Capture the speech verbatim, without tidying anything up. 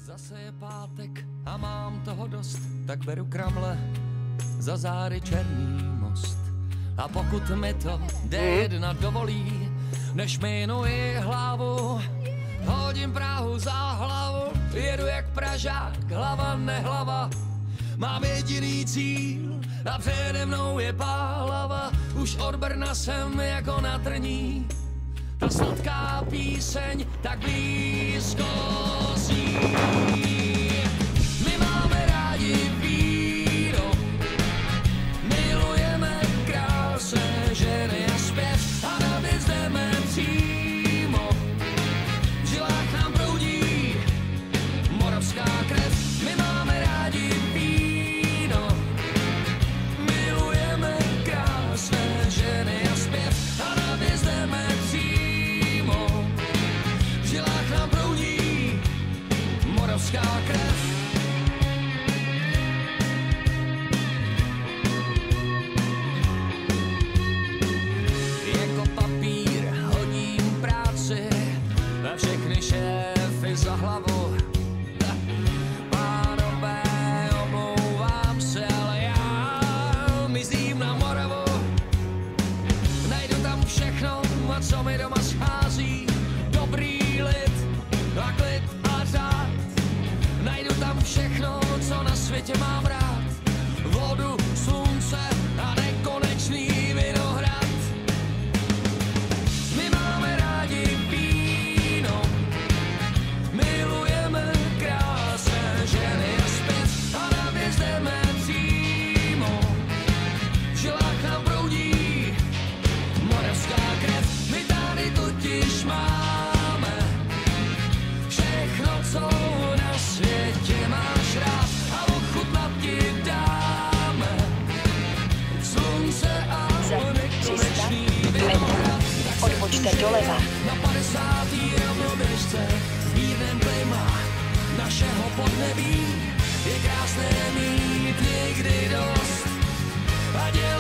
Zase je pátek a mám toho dost, tak beru kramle za zády Černý most. A pokud mi to D jedna dovolí, než minuji hlavu, hodím Prahu za hlavu, jedu jak Pražák, hlava nehlava. Mám jediný cíl a přede mnou je Pálava, už od Brna jsem jako na trní. Ta sladká píseň tak blízko zní. My máme rádi víno, milujeme krásné ženy a zpěv a na věc jdeme přímo. V žilách nám proudí moravská krev. My máme rádi víno, milujeme krásné ženy a zpěv a na věc jdeme přímo. V žilách nám proudí moravská krev. Jako papír hodím práci a všechny šéfy za hlavu. Pánové, omlouvám se, ale já mizím na Moravu. Najdu tam všechno, co mi doma schází. Dobrý lid a klid a řád. Najdu tam všechno, co na světě mám rád. Vodu, slunce a nekonečný vinohrad. My máme rádi víno, milujeme krásné ženy a zpěv a na věc jdeme přímo. V žilách nám proudí moravská krev. My tady totiž máme všechno, co na světě máš rád, a ochutnat ti dáme slunce a nekonečný vinohrad. Odbočte doleva. Na padesátý rovnoběžce v mírném klima našeho podnebí je krásné mít někdy dost. A